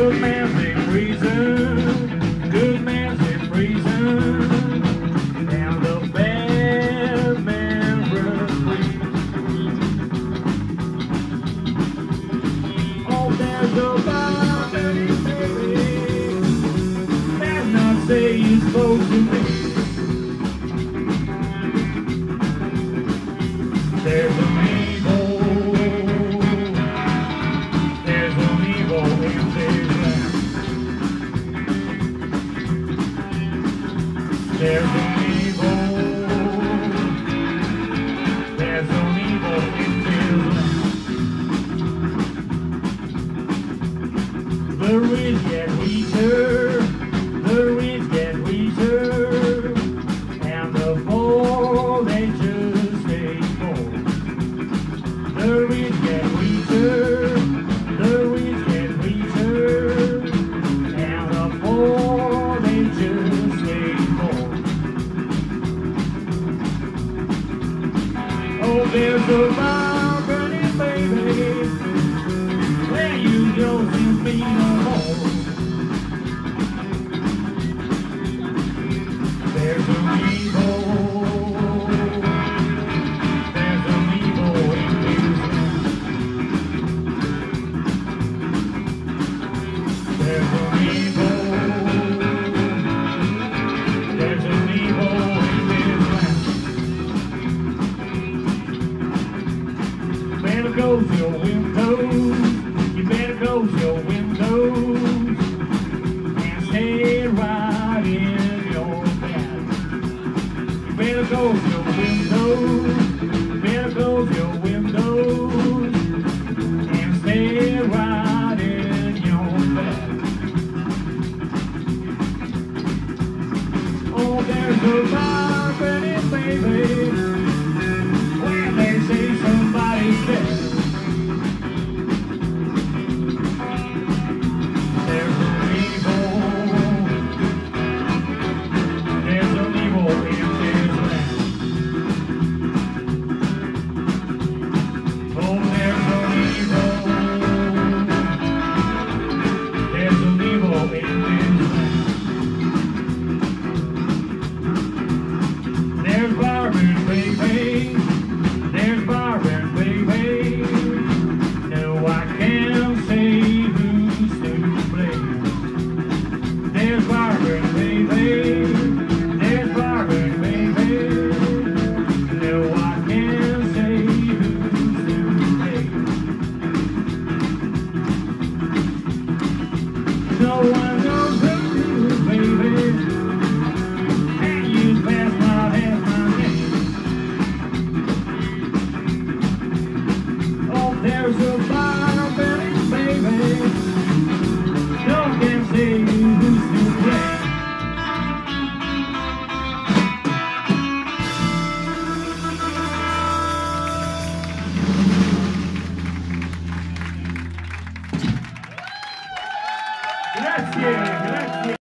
Good man's in prison, good man's in prison, and the bad man runs free. Oh, there's a body, baby, that's not say you're supposed to be. There's an evil in this land. There's an evil in this land. The rich get richer, the rich get richer, and the poor they just stay poor. The rich get richer, the rich get richer, and the poor they just stay poor. Oh, there's a fire burning, baby, where you don't see me no more. There's an evil in this land. There's an evil in this land. Man goes your wind.